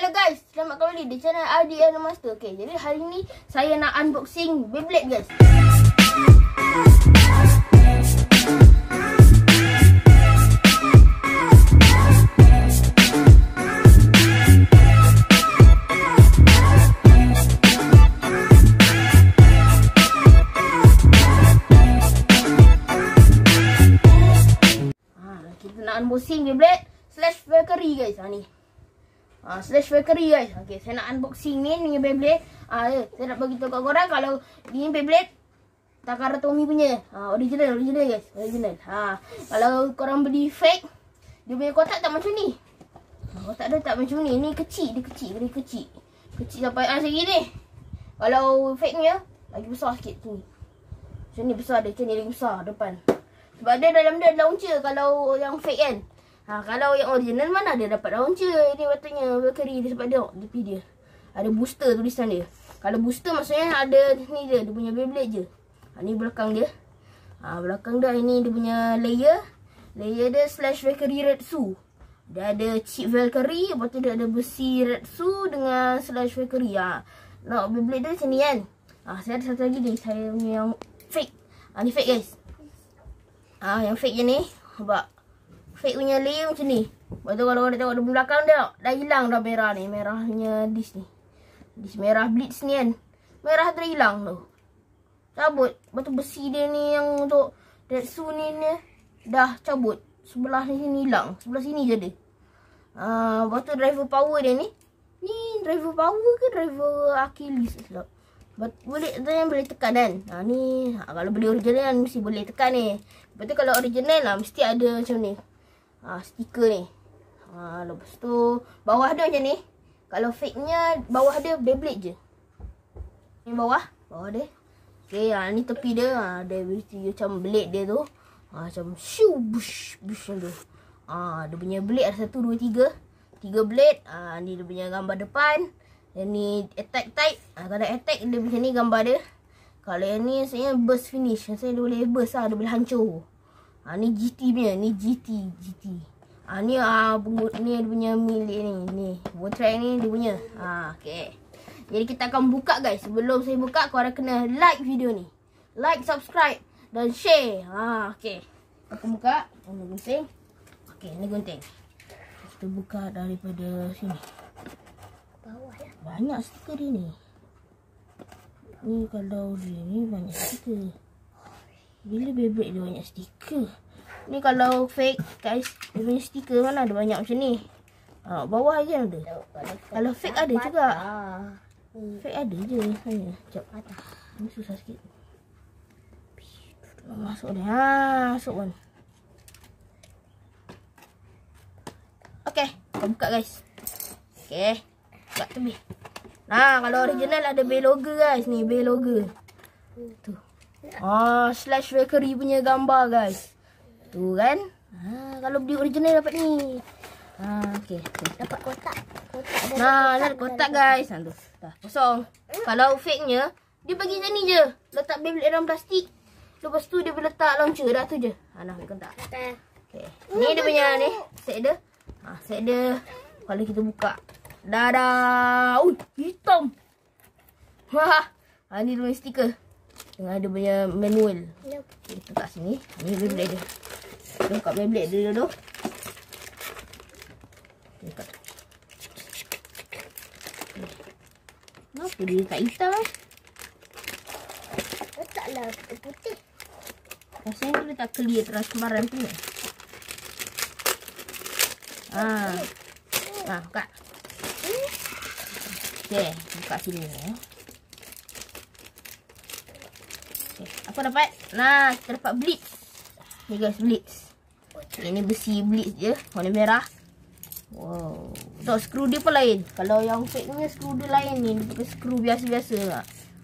Hello guys, selamat kembali di channel Adi and Master. Okay, jadi hari ni saya nak unboxing Beyblade guys. Kita nak unboxing Beyblade Slash Valkyrie guys. Ni Slash Valkyrie guys. Okay, saya nak unboxing ni punya Beyblade. Saya nak beritahu kat korang kalau ni Beyblade Takara Tomy punya. Original guys. Original. Kalau korang beli fake, dia punya kotak tak macam ni. Kotak dia tak macam ni. Ni kecil, dia kecil. Kecil sampai segini. Kalau fake nya lagi besar sikit tu. Macam ni besar dia, macam ni lagi besar depan. Sebab dia dalam dia launcher kalau yang fake kan. Kalau yang original mana dia dapat launcher. Ini patutnya Valkyrie dia sebab dia ada booster tulisan dia. Kalau booster maksudnya ada ni dia punya Beyblade je. Ni belakang dia. Belakang dia ini dia punya layer. Layer dia Slash Valkyrie Retsu. Dia ada chip Valkyrie, lepas tu dia ada besi Retsu dengan Slash Valkyrie. Nak Beyblade dia macam ni kan. Saya ada satu lagi ni, saya punya yang fake. Ni fake guys. Yang fake je ni. Sebab fake punya layer macam ni. Lepas tu kalau korang tengok di belakang dia, dah hilang dah merah ni. Merahnya disc ni. Disc merah blitz ni kan. Merah dah hilang tu. Cabut. Lepas tu besi dia ni yang untuk Retsu ni dah cabut. Sebelah sini hilang. Sebelah sini je ada. Lepas tu driver power dia ni. Ni driver power ke driver Achilles sebab. Boleh tekan kan. Ni kalau beli original kan mesti boleh tekan ni. Lepas tu kalau original lah mesti ada macam ni. Stiker ni. Lepas tu bawah dia macam ni. Kalau fake nya bawah dia Beyblade je. Ni bawah dia. Okay, ni tepi dia. Dia macam blade dia tu. Macam shoo bush macam tu. Dia punya blade ada 1, 2, 3. 3 blade. Ni dia punya gambar depan. Yang ni attack type. Kalau attack dia macam ni gambar dia. Kalau yang ni maksudnya burst finish. Maksudnya dia boleh burst dia boleh hancur. Ni GT punya. Ni GT. Ni dia punya milik ni. Ni Botrack ni dia punya. Okay. Jadi kita akan buka guys. Sebelum saya buka, korang kena like video ni. Like, subscribe dan share. Okay. Kita buka. Ini gunting. Okay, ni gunting. Kita buka daripada sini. Banyak stiker dia ni. Ni kalau dia ni banyak stiker. Bila Beyblade dia banyak stiker. Ni kalau fake guys, dia punya stiker mana ada banyak macam ni. Bawah je ada. Kalau fake ada juga. Fake ada je. Sekejap. Ni susah sikit. Masuk dia. Masuk pun. Okay, kita buka guys. Okay. Buka tepi. Kalau original ada Bey logo guys. Ni Bey logo. Tu. Slash Valkyrie punya gambar guys. Tu kan. Kalau beli original dapat ni. Okay. Dapat kotak. Ada kotak guys. Tu. Dah kosong. Kalau fake nya dia bagi macam ni je. Letak Beyblade dalam plastik. Lepas tu dia boleh letak launcher. Dah tu je. Nak kotak. Okay. Ni dia punya ni. Set dia. Set dia. Kalau kita buka. Dah. Hitam. Ni dia punya stiker. Dengan dia punya manual. Kita kat sini. Ni Beyblade dia. Kita buka Beyblade dia dulu. Kenapa dia tak hitam? Letaklah putih. Rasanya dia tak clear, transparan punya. Buka. Okay, buka sini ya. Okay, apa dapat? Kita dapat blitz. Ni guys, blitz. Ini besi blitz je, warna merah. Wow. So, skru dia pun lain. Kalau yang fake punya skru dia lain ni, dia pakai skru biasa-biasa lah.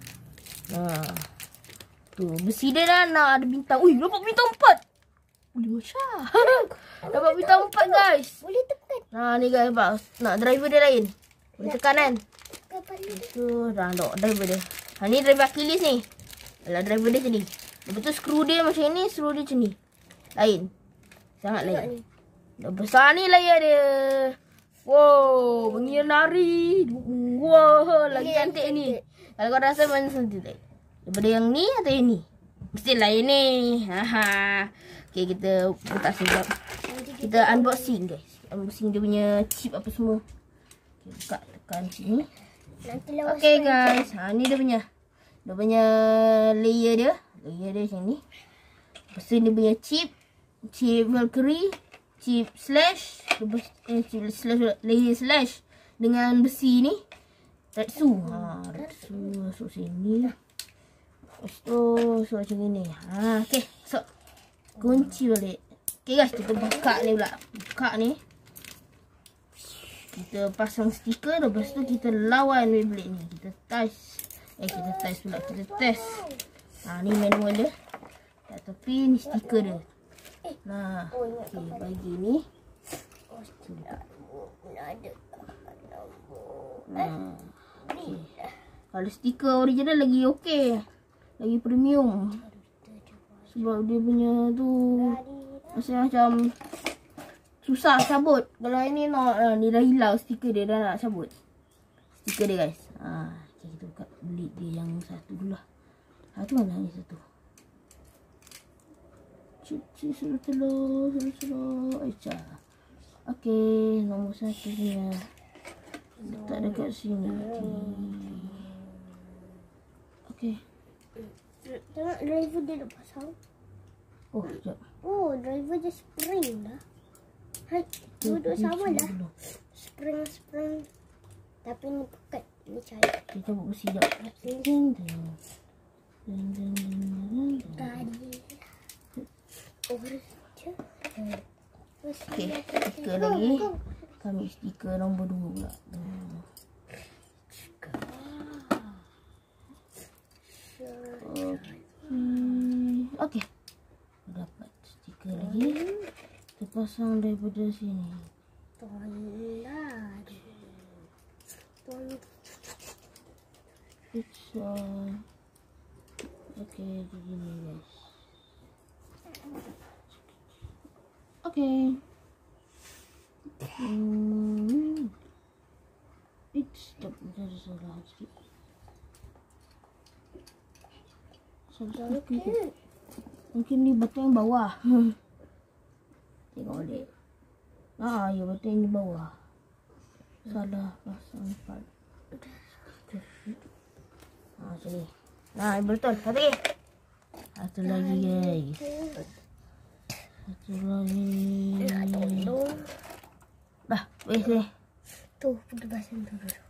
Tu, besi dia dah nak ada bintang. Dapat bintang 4. Masya. Dapat bintang 4 guys. Boleh tekan. Ni guys, nampak. Nak driver dia lain. Boleh tekan kan? Tu, dah driver dia. Ni driver Achilles ni. Driver dia macam ni. Lepas tu skru dia macam ni, skru dia macam ni. Lain. Sangat lain. Dah besar ni layar dia. Wow, bunyi lari. Wow, lagi cantik ni. Kalau kau rasa mana cantik? Daripada yang ni atau yang ni? Mestilah yang ni. Haha. Okay, kita buka sekejap. Kita unboxing guys. Unboxing dia punya chip apa semua. Okay, buka tekan sini. Okay guys. Ni dia punya. Dia punya layer dia. Layer dia macam ni. Lepas tu dia punya chip. Chip Valkyrie. Chip slash. Chip slash. Layer slash. Dengan besi ni. Retsu. Retsu masuk sini. Lepas tu macam ni. Okay. So. Kunci balik. Okay guys, kita buka ni pula. Buka ni. Kita pasang stiker. Lepas tu kita lawan Beyblade ni. Kita test. Kita test pula. Kita test. Ni manual dia. Kat tepi ni stiker dia. Okay, bagi ni. Okay. Kalau stiker original lagi okey. Lagi premium. Sebab dia punya tu rasa macam susah cabut. Kalau ini ni dah hilang stiker dia, dah nak cabut. Stiker dia guys. Okay, kita buka belit dia yang satu dulu lah. Tu mana ni satu? Cip telur. Aisyah. Okay, nombor satu punya. Letak dekat sini. Okay. Tengok driver dia dah pasang. Oh, sekejap. Oh, driver dia spring dah. Hai, duduk sama dah. Spring. Tapi ni pekat. Ni cair. Kita buat besi sekejap. Tadi. Okay, stiker lagi. Kami stiker nombor 2 pula. Okay. Dapat stiker lagi. Kita pasang daripada sini. Pizza. Okay, begini guys. Okay. Stop. Ada salah sikit. Mungkin ni betul yang bawah. Tengok balik. Ya betul yang di bawah. Salah pasang part. Macam ni. Betul. Satu lagi. Satu lagi guys. Satu lagi. Dah, weh sini. Tu, pergi pasang tu dulu.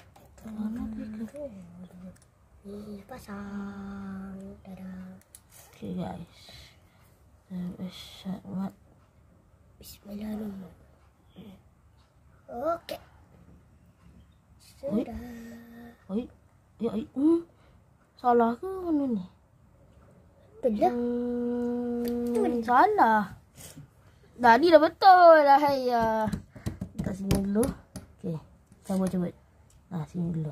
Pasang. Dadah. Okay guys. Start. Bismillahirrahmanirrahim. Okay. Sudah. Oi. Salah ke mana ni? Betul. Salah. Tadi dah betul lah ya. Kat sini dulu. Okey. Cabut. Sini dulu.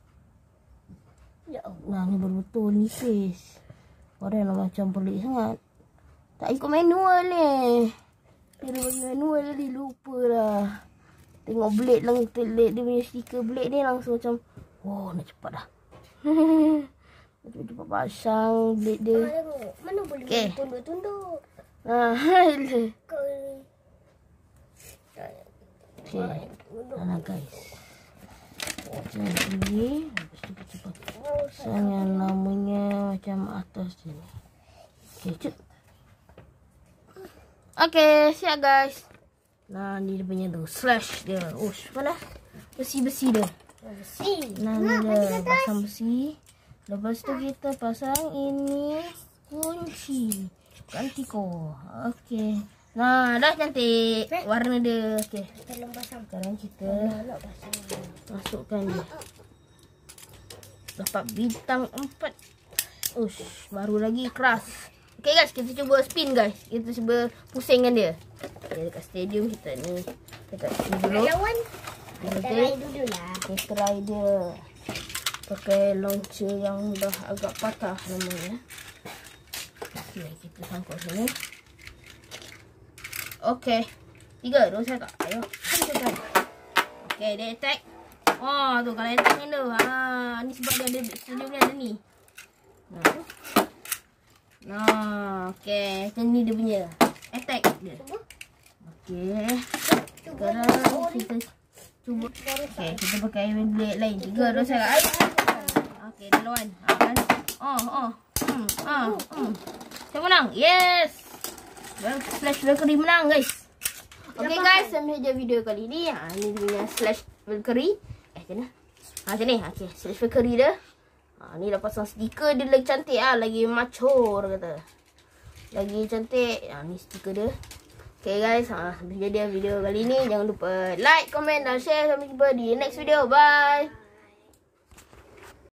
Ya Allah. Ni betul nipis. Orang nak macam pelik sangat. Tak ikut manual ni. Dia bagi manual tadi lupa lah. Tengok blade lang dia punya stiker blade ni langsung macam nak cepat dah. Cepat pasang blade dia. Mana boleh tunduk-tunduk. Okay. Guys. Macam ni. Lepas tu kita pasang yang namanya macam atas sini. Okay, cut. Okay, siap guys. Ni dia punya tu. Slash dia. Mana? Besi-besi dia. Besi. Ni dia. Pasang besi. Lepas tu kita pasang ini kunci. Kantiko. Okay. Dah cantik. Warna dia. Okay. Sekarang kita masukkan dia. Dapat bintang 4. Baru lagi keras. Okay guys, kita cuba spin guys. Kita cuba pusingkan dia. Okay, dekat stadium kita ni. Dekat sini dulu. Kita try dulu lah. Kita try dia. Pakai launcher yang dah agak patah namanya. Okay, kita sangkut sini. Okay. 3, 2, 1. Ayo. Okay, dia attack. Oh, tu kalau attack ni tu. Ni sebab dia ada ni. Okay. Macam ni dia punya attack dia. Okay. Sekarang kita cuba. Okay, kita pakai blade lain. 3, 2, 1. Air. Okay, dah lawan. Kan? Saya menang. Yes. Slash Valkyrie menang, guys. Okay, guys. Sampai saja video kali ni. Ni dia punya Slash Valkyrie. Macam mana? Macam ni. Okay, Slash Valkyrie dia. Ni dah pasang stiker. Dia lagi cantik lah. Lagi macho, orang kata. Lagi cantik. Ni stiker dia. Okay, guys. Sampai saja video kali ni. Jangan lupa like, komen dan share. Sampai jumpa di next video. Bye.